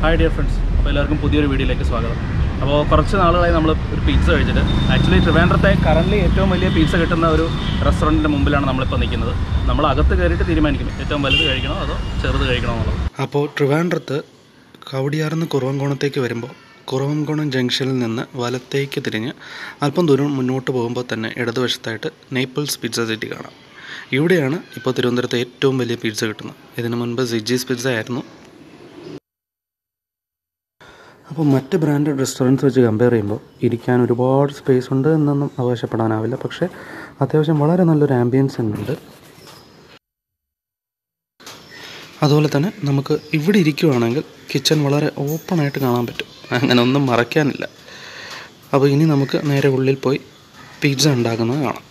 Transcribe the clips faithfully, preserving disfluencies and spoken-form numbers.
Hi dear friends, welcome to a video. അപ്പോൾ കുറച്ച് നാളുകളായി നമ്മൾ ഒരു പിസ്സ കഴിച്ചിട്ട് ആക്ച്വലി ട്രിവാൻഡ്രത്തെ കറൻ്റ് ഏറ്റവും വലിയ പിസ്സ കിട്ടുന്ന ഒരു റെസ്റ്റോറൻറ്റിൻ്റെ മുമ്പിലാണ് നമ്മളിപ്പോൾ നിൽക്കുന്നത്. നമ്മൾ അകത്ത് കയറിയിട്ട് തീരുമാനിക്കും ഏറ്റവും വലുത് കഴിക്കണോ അതോ ചെറുത് കഴിക്കണോ എന്നുള്ളത്. അപ്പോൾ ട്രിവാൻഡ്രത്ത് കവടിയാറിന്ന് കുറവൻകോണത്തേക്ക് വരുമ്പോൾ കുറവൻകോണം ജംഗ്ഷനിൽ നിന്ന് വലത്തേക്ക് തിരിഞ്ഞ് അല്പം ദൂരം മുന്നോട്ട് പോകുമ്പോൾ തന്നെ ഇടതുവശത്തായിട്ട് നേപ്പിൾസ് പിസ്സ സിറ്റി കാണാം. ഇവിടെയാണ് ഇപ്പോൾ തിരുവനന്തപുരത്തെ ഏറ്റവും വലിയ പിസ്സ കിട്ടുന്നത്. ഇതിനു മുൻപ് സിജ്ജീസ് പിസ്സ ആയിരുന്നു. അപ്പോൾ മറ്റ് ബ്രാൻഡഡ് റെസ്റ്റോറൻറ്റ്സ് വെച്ച് കമ്പയർ ചെയ്യുമ്പോൾ ഇരിക്കാൻ ഒരുപാട് സ്പേസ് ഉണ്ട് എന്നൊന്നും അവകാശപ്പെടാനാവില്ല. പക്ഷേ അത്യാവശ്യം വളരെ നല്ലൊരു ആംബിയൻസ് ഉണ്ട്. അതുപോലെ തന്നെ നമുക്ക് ഇവിടെ ഇരിക്കുവാണെങ്കിൽ കിച്ചൺ വളരെ ഓപ്പണായിട്ട് കാണാൻ പറ്റും. അങ്ങനെ ഒന്നും മറയ്ക്കാനില്ല. അപ്പോൾ ഇനി നമുക്ക് നേരെ ഉള്ളിൽ പോയി പിസ്സ ഉണ്ടാക്കുന്നത് കാണാം.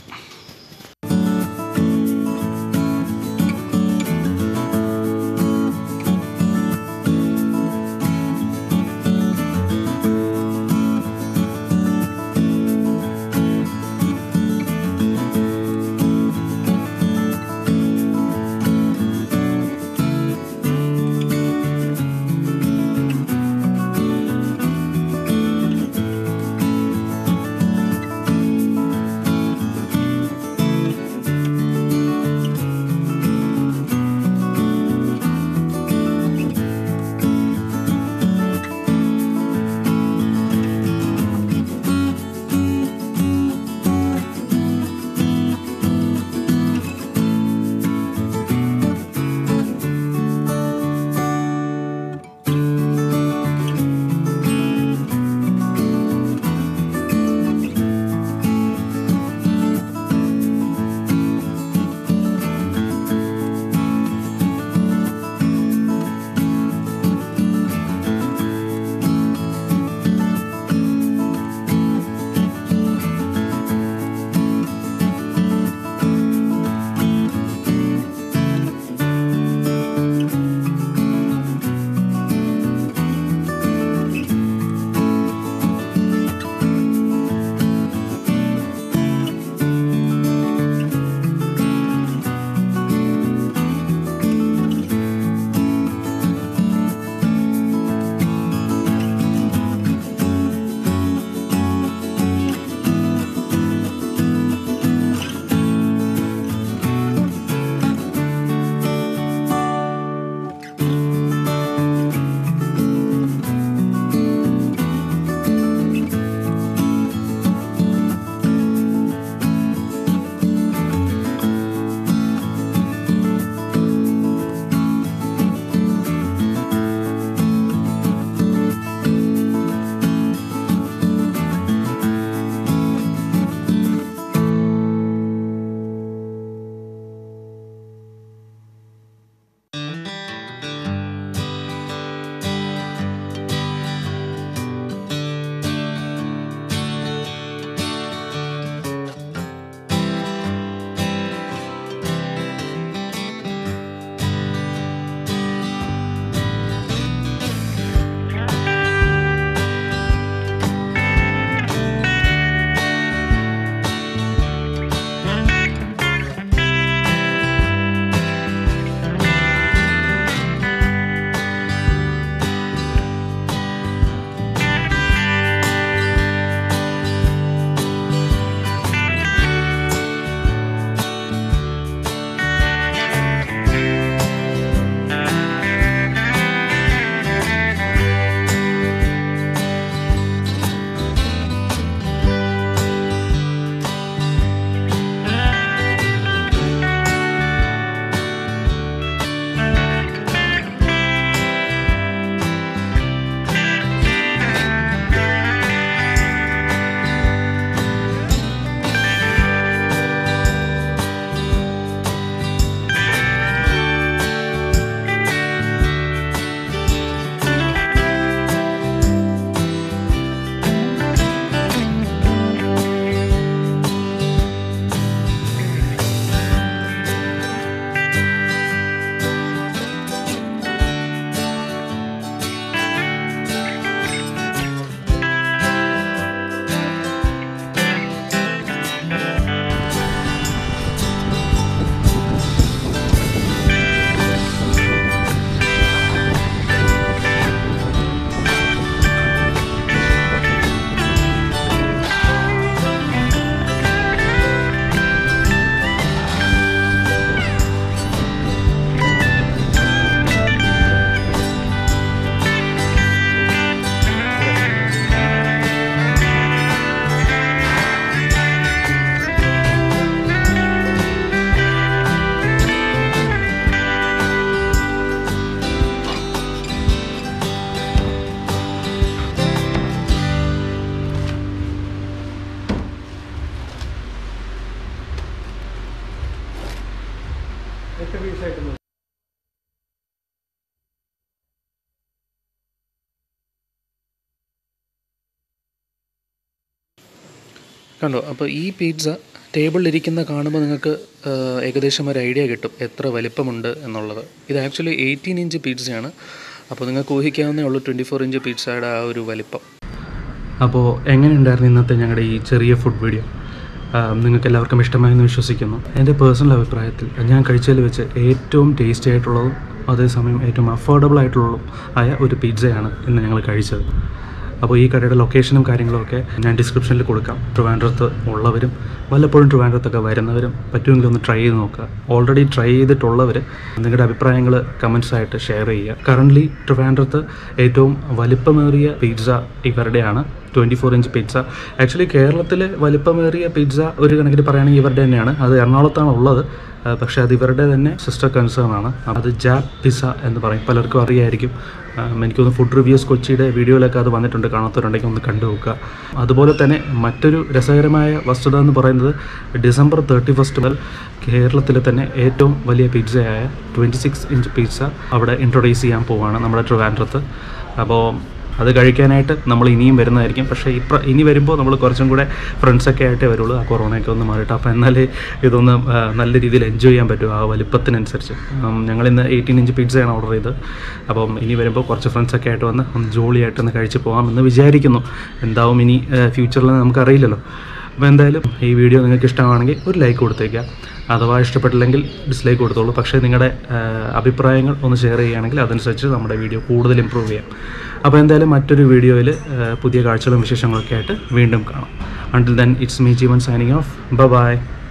കണ്ടോ? അപ്പോൾ ഈ പിസ്സ ടേബിളിലിരിക്കുന്ന കാണുമ്പോൾ നിങ്ങൾക്ക് ഏകദേശം ഒരു ഐഡിയ കിട്ടും എത്ര വലിപ്പമുണ്ട് എന്നുള്ളത്. ഇത് ആക്ച്വലി എയ്റ്റീൻ ഇഞ്ച് പിസ്സയാണ്. അപ്പോൾ നിങ്ങൾക്ക് ഊഹിക്കാവുന്നേ ഉള്ളൂ ട്വൻറ്റി ഫോർ ഇഞ്ച് പിസ്സയുടെ ആ ഒരു വലിപ്പം. അപ്പോൾ എങ്ങനെയുണ്ടായിരുന്നു ഇന്നത്തെ ഞങ്ങളുടെ ഈ ചെറിയ ഫുഡ് വീഡിയോ? നിങ്ങൾക്ക് എല്ലാവർക്കും ഇഷ്ടമായെന്ന് വിശ്വസിക്കുന്നു. എൻ്റെ പേഴ്സണൽ അഭിപ്രായത്തിൽ ഞാൻ കഴിച്ചതിൽ വെച്ച് ഏറ്റവും ടേസ്റ്റി ആയിട്ടുള്ളതും അതേസമയം ഏറ്റവും അഫോർഡബിൾ ആയിട്ടുള്ളതും ആയ ഒരു പിസ്സയാണ് ഇന്ന് ഞങ്ങൾ കഴിച്ചത്. അപ്പോൾ ഈ കടയുടെ ലൊക്കേഷനും കാര്യങ്ങളുമൊക്കെ ഞാൻ ഡിസ്ക്രിപ്ഷനിൽ കൊടുക്കാം. ട്രിവാൻഡ്രത്ത് ഉള്ളവരും വല്ലപ്പോഴും ട്രിവാൻഡ്രത്തൊക്കെ വരുന്നവരും പറ്റുമെങ്കിൽ ഒന്ന് ട്രൈ ചെയ്ത് നോക്കുക. ഓൾറെഡി ട്രൈ ചെയ്തിട്ടുള്ളവർ നിങ്ങളുടെ അഭിപ്രായങ്ങൾ കമൻസ് ആയിട്ട് ഷെയർ ചെയ്യുക. കറൻ്റ്ലി ട്രിവാൻഡ്രത്ത് ഏറ്റവും വലിപ്പമേറിയ പിസ്സ ഇവരുടെയാണ്, twenty four inch pizza. Actually കേരളത്തിലെ വലിപ്പമേറിയ പിസ്സ ഒരു കണക്കിന് പറയുകയാണെങ്കിൽ ഇവരുടെ തന്നെയാണ്. അത് എറണാകുളത്താണ് ഉള്ളത്, പക്ഷേ അത് ഇവരുടെ തന്നെ സിസ്റ്റർ കൺസേൺ ആണ്. അത് ജാപ്പ് പിസ്സ എന്ന് പറയും, പലർക്കും അറിയായിരിക്കും. എനിക്കൊന്ന് ഫുഡ് റിവ്യൂസ് കൊച്ചിയുടെ വീഡിയോയിലൊക്കെ അത് വന്നിട്ടുണ്ട്, കാണാത്തവരുണ്ടെങ്കിൽ ഒന്ന് കണ്ടു നോക്കുക. അതുപോലെ തന്നെ മറ്റൊരു രസകരമായ വസ്തുത എന്ന് പറയുന്നത് ഡിസംബർ തേർട്ടി ഫസ്റ്റ് മുതൽ കേരളത്തിലെ തന്നെ ഏറ്റവും വലിയ പിസ്സയായ ട്വൻറ്റി സിക്സ് ഇഞ്ച് പിസ്സ അവിടെ ഇൻട്രൊഡ്യൂസ് ചെയ്യാൻ പോവുകയാണ് നമ്മുടെ ട്രിവാൻഡ്രത്ത്. അപ്പോൾ അത് കഴിക്കാനായിട്ട് നമ്മൾ ഇനിയും വരുന്നതായിരിക്കും. പക്ഷേ ഇപ്പം ഇനി വരുമ്പോൾ നമ്മൾ കുറച്ചും കൂടെ ഫ്രണ്ട്സൊക്കെ ആയിട്ടേ വരുള്ളൂ, ആ കൊറോണയൊക്കെ ഒന്ന് മാറിയിട്ട്. അപ്പോൾ എന്നാലേ ഇതൊന്ന് നല്ല രീതിയിൽ എൻജോയ് ചെയ്യാൻ പറ്റും ആ വലിപ്പത്തിനനുസരിച്ച്. ഞങ്ങളിന്ന് എയ്റ്റീൻ ഇഞ്ച് പിസ്സയാണ് ഓർഡർ ചെയ്തത്. അപ്പം ഇനി വരുമ്പോൾ കുറച്ച് ഫ്രണ്ട്സൊക്കെ ആയിട്ട് വന്ന് ഒന്ന് ജോളിയായിട്ടൊന്ന് കഴിച്ച് പോകാമെന്ന് വിചാരിക്കുന്നു. എന്താവും ഇനി ഫ്യൂച്ചറിൽ നമുക്കറിയില്ലല്ലോ. അപ്പോൾ എന്തായാലും ഈ വീഡിയോ നിങ്ങൾക്ക് ഇഷ്ടമാണെങ്കിൽ ഒരു ലൈക്ക് കൊടുത്തേക്കുക, അഥവാ ഇഷ്ടപ്പെട്ടില്ലെങ്കിൽ ഡിസ്ലൈക്ക് കൊടുത്തോളൂ. പക്ഷേ നിങ്ങളുടെ അഭിപ്രായങ്ങൾ ഒന്ന് ഷെയർ ചെയ്യുകയാണെങ്കിൽ അതനുസരിച്ച് നമ്മുടെ വീഡിയോ കൂടുതൽ ഇമ്പ്രൂവ് ചെയ്യാം. അപ്പോൾ എന്തായാലും മറ്റൊരു വീഡിയോയിൽ പുതിയ കാഴ്ചകളും വിശേഷങ്ങളൊക്കെ ആയിട്ട് വീണ്ടും കാണാം. Until then, it's me Jeevan signing off. Bye bye.